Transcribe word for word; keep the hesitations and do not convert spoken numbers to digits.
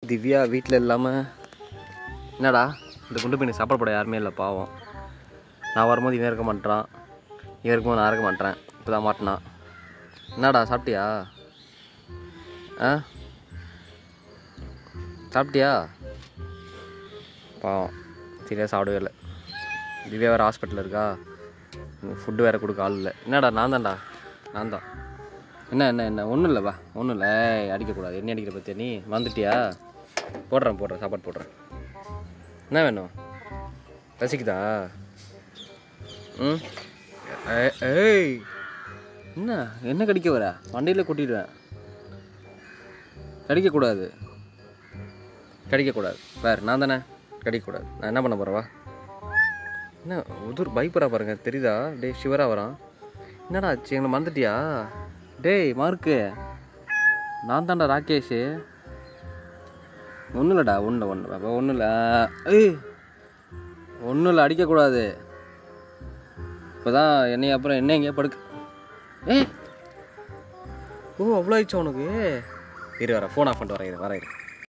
திவ்யா வீட்டில் இல்லாமல் என்னடா இந்த குண்டு பையனுக்கு சாப்பாடு போட யாருமே இல்லை பாவம். நான் வரும்போது இவன் இருக்க மாட்டான், இவன் இருக்கும்போது நான் இருக்க மாட்டேன். இப்போ தான் மாட்டினான். என்னடா சாப்பிட்டியா? ஆ சாப்பிட்டியா? பாவம் சரியாக சாப்பிடவே இல்லை. திவ்யா வேறு ஹாஸ்பிட்டலில் இருக்கா, ஃபுட்டு வேறு கொடுக்க ஆள் இல்லை. என்னடா நான் தான்டா, நான் தான். என்ன என்ன என்ன ஒன்றும் இல்லைப்பா, ஒன்றும் இல்லை. அடிக்கக்கூடாது. என்ன அடிக்கிற பற்றியா நீ? வந்துட்டியா? போடுறேன் போடுறேன் சாப்பாடு போடுறேன். என்ன வேணும்? ரசிக்குதா? ம் ஏய் என்ன என்ன கடிக்க வர? வண்டியில் கொட்டிடுவேன். கடிக்கக்கூடாது, கடிக்கக்கூடாது. வேறு நான் தானே, கடிக்கக்கூடாது. நான் என்ன பண்ண போகிறவா? என்ன உதூர் பயப்படா பாருங்க, தெரியுதா? டே சிவரா வரான். என்னடா ஆச்சு, எங்களை மறந்துட்டியா? டேய் மார்க்கு, நான் தான்டா ராகேஷு. ஒன்றும் இல்லைடா, ஒன்று ஒன்று பாப்பா ஒன்றும் இல்லை. ஏய் ஒன்றும் இல்லை, அடிக்கக்கூடாது. இப்போ தான் என்னைய அப்புறம் என்ன எங்கேயா படுக்க. ஏய் ஓ அவ்வளோ ஆயிடுச்சா உனக்கு? இரு வர ஃபோன் ஆஃப் பண்ணிட்டு வரேன், வரேன்.